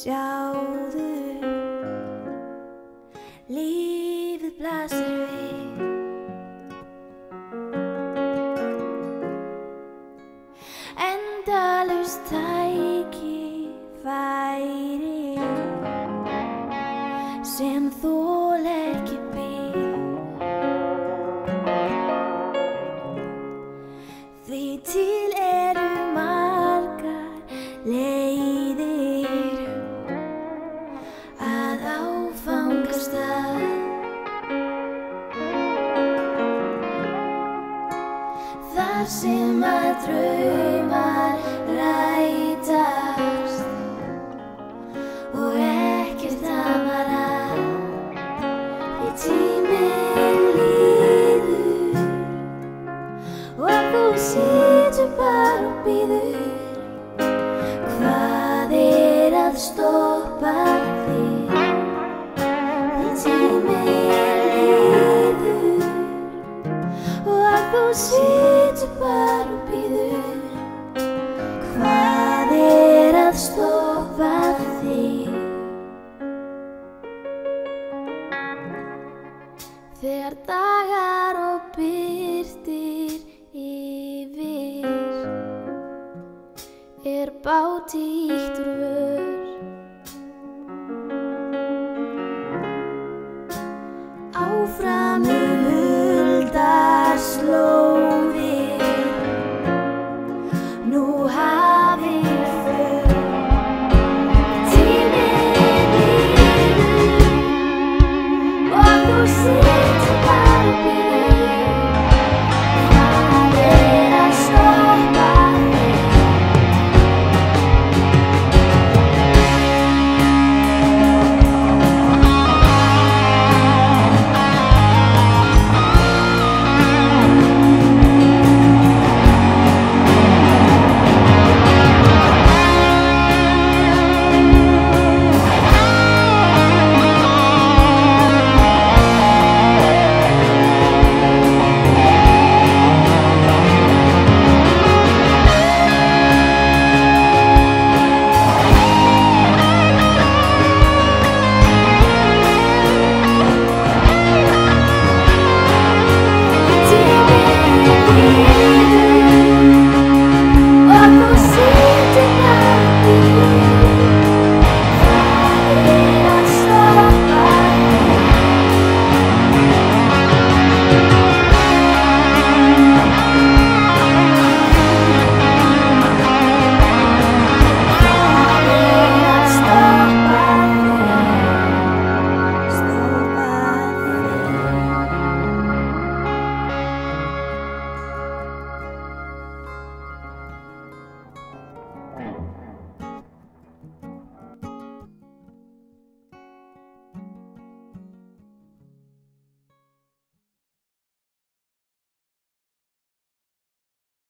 sjáðu, lífið blasir við. Endalaus tækifæri sem þola ekki því til eru margar leiðir að áfangastað. Þar sem að draumar rætast og ekkert amar að því tíminn líður og þú situr bara og bíður. Hvað að stoppa þig? Því tíminn líður og þú situr bara og bíður. Hvað að stoppa þig? Þegar dagar og birtir yfir bátítt úr vör.